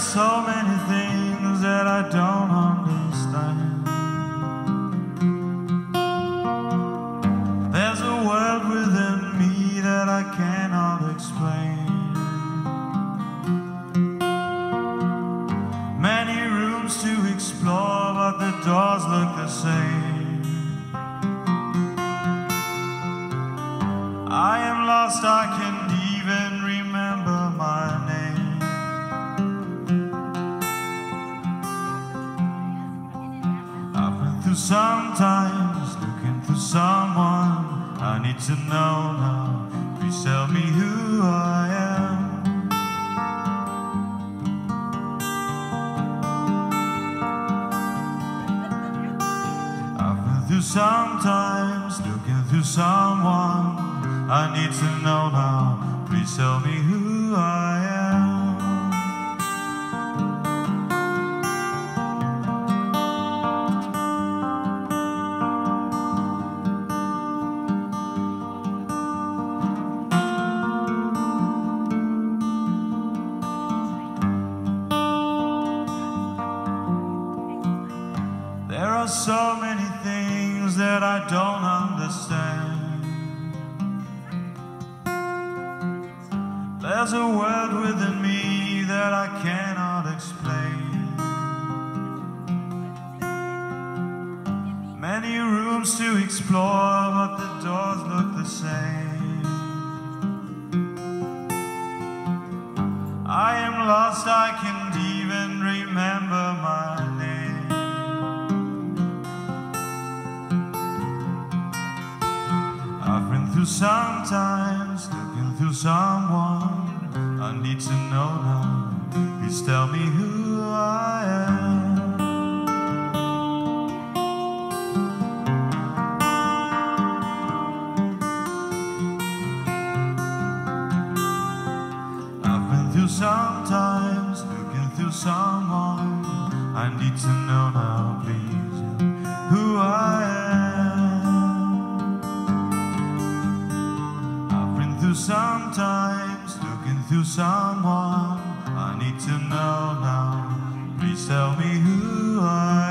so many things that I don't understand. There's a world within me that I cannot explain. Many rooms to explore, but the doors look the same. I am lost, I can't even remember my name. Sometimes looking for someone I need to know now. Please tell me who I am. I've been through sometimes looking through someone I need to know now. Please tell me who I am. There are so many things that I don't understand. There's a world within me that I cannot explain. Many rooms to explore, but the doors look the same. I am lost, I can't even remember my name. I've been through sometimes looking through someone I need to know now. Please tell me who I am. I've been through sometimes looking through someone I need to know now. Please, who I am. Sometimes looking through someone I need to know now. Please tell me who I am.